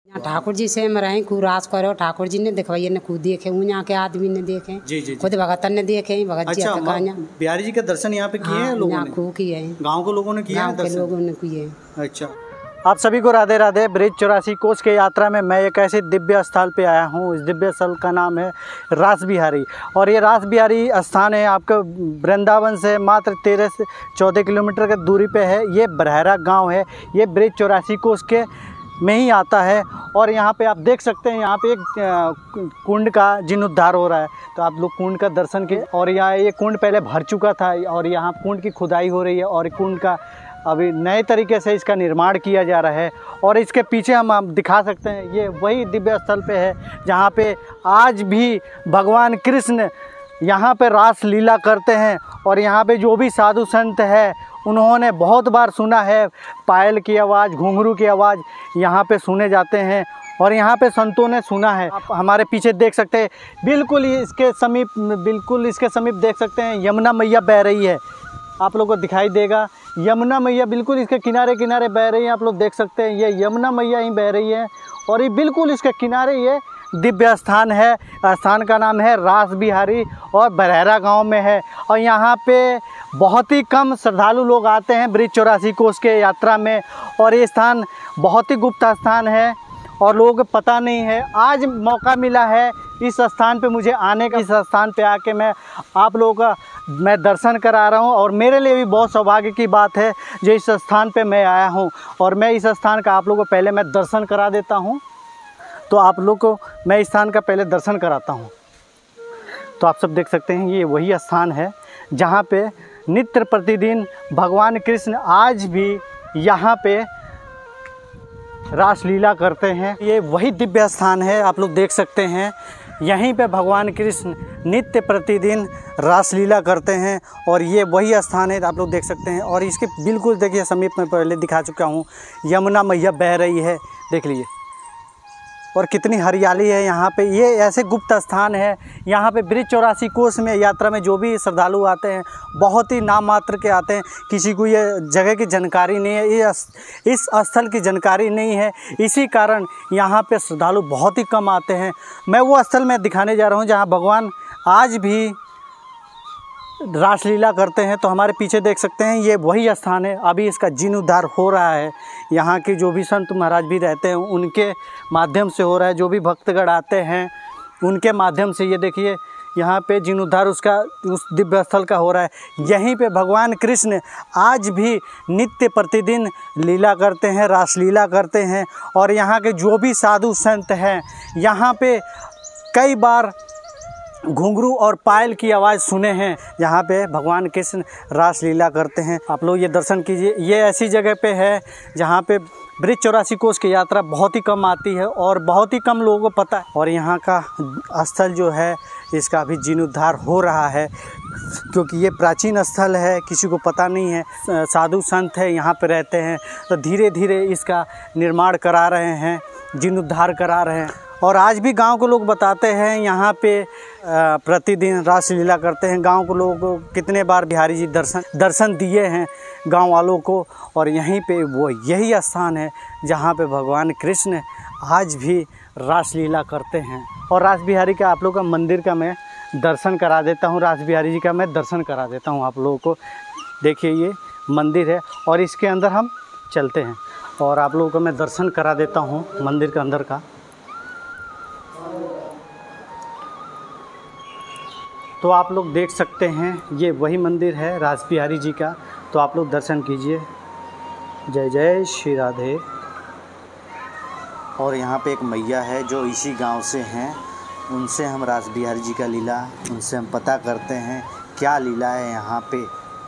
यहाँ ठाकुर जी से हम रहे कुरास करो, ठाकुर जी ने देखवाइए ने खुद देखे, यहाँ के आदमी ने देखे, जी खुद भगतन ने देखे, भगत जी बिहारी जी के दर्शन यहाँ पे किए हैं लोगों ने? खूब किए हैं, गाँव के लोगों ने किए हैं, गाँव के लोगों ने किए। अच्छा, आप सभी को राधे राधे। ब्रिज 84 कोस के यात्रा में मैं एक ऐसे दिव्य स्थल पे आया हूँ। इस दिव्य स्थल का नाम है रास बिहारी, और ये रास बिहारी स्थान है आपका वृंदावन से मात्र 13 से 14 किलोमीटर की दूरी पे है। ये बरहरा गांव है, ये ब्रिज 84 कोस के में ही आता है। और यहाँ पे आप देख सकते हैं, यहाँ पे एक कुंड का जीर्णोद्धार हो रहा है, तो आप लोग कुंड का दर्शन के। और यहाँ ये कुंड पहले भर चुका था और यहाँ कुंड की खुदाई हो रही है और कुंड का अभी नए तरीके से इसका निर्माण किया जा रहा है। और इसके पीछे हम दिखा सकते हैं, ये वही दिव्य स्थल पे है जहाँ पे आज भी भगवान कृष्ण यहाँ पे रास लीला करते हैं। और यहाँ पे जो भी साधु संत है उन्होंने बहुत बार सुना है, पायल की आवाज़, घुंघरू की आवाज़ यहाँ पे सुने जाते हैं और यहाँ पे संतों ने सुना है। आप हमारे पीछे देख सकते हैं, बिल्कुल इसके समीप देख सकते हैं यमुना मैया बह रही है। आप लोगों को दिखाई देगा यमुना मैया बिल्कुल इसके किनारे किनारे बह रही है। आप लोग देख सकते हैं ये यमुना मैया ही बह रही है और ये बिल्कुल इसके किनारे ये दिव्य स्थान है। स्थान का नाम है रास बिहारी और बरहरा गांव में है। और यहाँ पे बहुत ही कम श्रद्धालु लोग आते हैं ब्रिज 84 कोस के यात्रा में, और ये स्थान बहुत ही गुप्त स्थान है और लोगों को पता नहीं है। आज मौका मिला है इस स्थान पे मुझे आने का, इस स्थान पे आके मैं आप लोगों का दर्शन करा रहा हूँ और मेरे लिए भी बहुत सौभाग्य की बात है जो इस स्थान पे मैं आया हूँ। और मैं इस स्थान का आप लोगों को पहले मैं दर्शन करा देता हूँ, तो आप लोग को मैं इस स्थान का पहले दर्शन कराता हूँ। तो आप सब देख सकते हैं ये वही स्थान है जहाँ पे नित्य प्रतिदिन भगवान कृष्ण आज भी यहाँ पे रास लीला करते हैं। ये वही दिव्य स्थान है, आप लोग देख सकते हैं यहीं पे भगवान कृष्ण नित्य प्रतिदिन रास लीला करते हैं और ये वही स्थान है, आप लोग देख सकते हैं। और इसके बिल्कुल देखिए समीप में पहले दिखा चुका हूँ, यमुना मैया बह रही है, देख लीजिए, और कितनी हरियाली है यहाँ पे। ये ऐसे गुप्त स्थान है, यहाँ पे ब्रिज 84 कोस में यात्रा में जो भी श्रद्धालु आते हैं बहुत ही नाम मात्र के आते हैं, किसी को ये जगह की जानकारी नहीं है, ये इस स्थल की जानकारी नहीं है, इसी कारण यहाँ पे श्रद्धालु बहुत ही कम आते हैं। मैं वो स्थल में दिखाने जा रहा हूँ जहाँ भगवान आज भी रासलीला करते हैं। तो हमारे पीछे देख सकते हैं ये वही स्थान है, अभी इसका जीर्णोद्धार हो रहा है। यहाँ के जो भी संत महाराज भी रहते हैं उनके माध्यम से हो रहा है, जो भी भक्तगण आते हैं उनके माध्यम से। ये देखिए यहाँ पे जीर्णोद्धार उसका उस दिव्य स्थल का हो रहा है। यहीं पे भगवान कृष्ण आज भी नित्य प्रतिदिन लीला करते हैं, रासलीला करते हैं। और यहाँ के जो भी साधु संत हैं यहाँ पे कई बार घुंघरू और पायल की आवाज़ सुने हैं, यहाँ पे भगवान कृष्ण रास लीला करते हैं। आप लोग ये दर्शन कीजिए, ये ऐसी जगह पे है जहाँ पे ब्रिज 84 कोस की यात्रा बहुत ही कम आती है और बहुत ही कम लोगों को पता है। और यहाँ का स्थल जो है इसका अभी जीर्णोद्धार हो रहा है क्योंकि ये प्राचीन स्थल है, किसी को पता नहीं है। साधु संत है यहाँ पे रहते हैं, तो धीरे धीरे इसका निर्माण करा रहे हैं, जीर्णोद्धार करा रहे हैं। और आज भी गांव के लोग बताते हैं यहाँ पे प्रतिदिन रास लीला करते हैं। गांव के लोगों को कितने बार बिहारी जी दर्शन दिए हैं गांव वालों को। और यहीं पे वो यही स्थान है जहाँ पे भगवान कृष्ण आज भी रास लीला करते हैं। और रास बिहारी का आप लोग का मंदिर का मैं दर्शन करा देता हूँ, रास बिहारी जी का मैं दर्शन करा देता हूँ आप लोगों को। देखिए ये मंदिर है और इसके अंदर हम चलते हैं और आप लोगों को मैं दर्शन करा देता हूँ मंदिर के अंदर का। तो आप लोग देख सकते हैं ये वही मंदिर है रास बिहारी जी का, तो आप लोग दर्शन कीजिए। जय जय श्री राधे। और यहाँ पे एक मैया है जो इसी गांव से हैं, उनसे हम रास बिहारी जी का लीला उनसे हम पता करते हैं क्या लीला है यहाँ पे।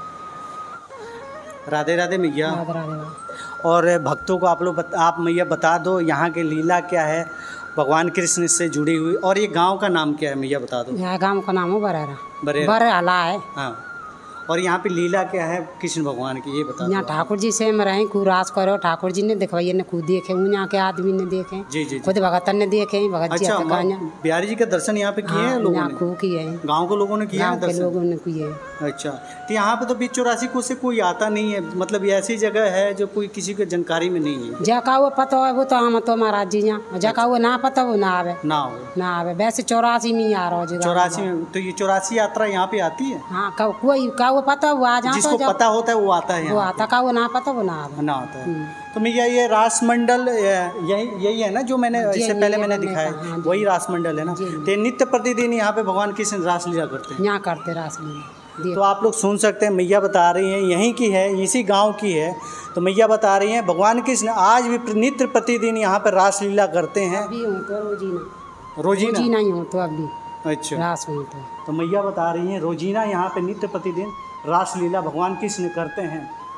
राधे राधे मैया। और भक्तों को आप मैया बता दो यहाँ के लीला क्या है, भगवान कृष्ण से जुड़ी हुई। और ये गांव का नाम क्या है मैया बता दो। यहाँ गांव का नाम है बरहरा है। हाँ। और यहाँ पे लीला क्या है कृष्ण भगवान की, ये बता यहाँ दो। ठाकुर जी से हम रहे खूब रास करो, ठाकुर जी ने देखवाइए ने खुद देखे, यहाँ के आदमी ने देखे, जी जी जी। खुद भगतन ने देखे, भगत जी अच्छा, आते कहाँ बिहारी जी के दर्शन यहाँ पे किए हैं लोगों यहाँ ने, खूब किए हैं, गांव के लोगों ने किए हैं गाँव के दर्शन? लोगों ने किए। अच्छा, तो यहाँ पे तो बीच 84 को से कोई आता नहीं है, मतलब ये ऐसी जगह है जो कोई किसी को जानकारी में नहीं है। जका वो पता है वो तो हम तो महाराज जी यहाँ, जका वो ना पता वो ना आवे, ना हो ना आवे। वैसे 84 में ही आ रहा है 84 में, तो ये 84 यात्रा यहाँ पे आती है। हाँ कोई का वो पता वो आ जाता, जिसको पता होता है वो आता है वो यहाँ आता, का वो ना पता वो ना आवे। ना आता है। तो भैया ये रासमंडल यही है ना जो मैंने इससे पहले मैंने दिखाया, वही रासमंडल है ना। तो नित्य प्रतिदिन यहाँ पे भगवान कृष्ण रासलीला करते हैं, यहाँ करते रासलीला। तो आप लोग सुन सकते हैं, मैया बता रही हैं यहीं की है, इसी गांव की है। तो मैया बता रही हैं भगवान कृष्ण आज भी नित्य प्रतिदिन यहाँ पर रासलीला करते हैं। अभी हो तो रोजीना नहीं हो तो अभी अच्छा रास हो तो मैया बता रही हैं रोजीना यहाँ पे नित्य प्रतिदिन रासलीला भगवान कृष्ण करते हैं।